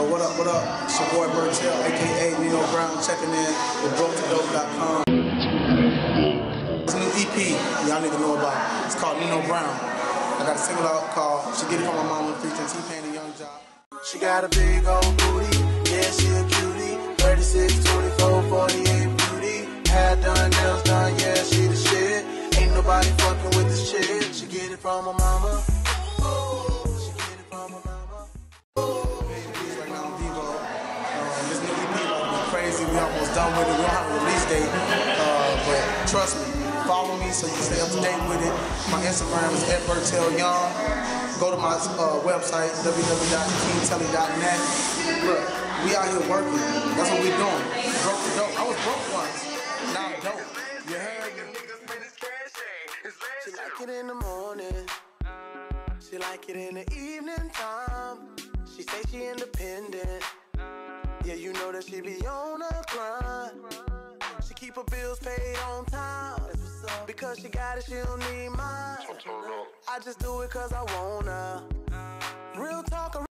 What up, what up? It's your boy Bertell, aka Nino Brown, checking in with Broke2Dope.com. It's a new EP y'all need to know about. It's called Nino Brown. I got a single out called She Get It From My Mama featuring T-Pain and Young Job. She got a big old booty, yeah, she a cutie. 36, 24, 48 beauty. Hair done, nails done, yeah, she the shit. Ain't nobody fucking with this shit. She get it from her mama. She get it from her mama. Right now on Vivo. This new EP about to be crazy. We almost done with it. We don't have a release date, but trust me, follow me so you stay up to date with it. My Instagram is @Bertell Young. Go to my website, www.kingtelly.net. Look, we out here working. That's what we doing. Broke2Dope. I was broke once. Now I'm dope. You heard me? She like it in the morning. She like it in the evening time. She say she independent. Yeah, you know that she be on her grind. She keep her bills paid on time. Because she got it, she don't need mine. I just do it cause I wanna. Real talk.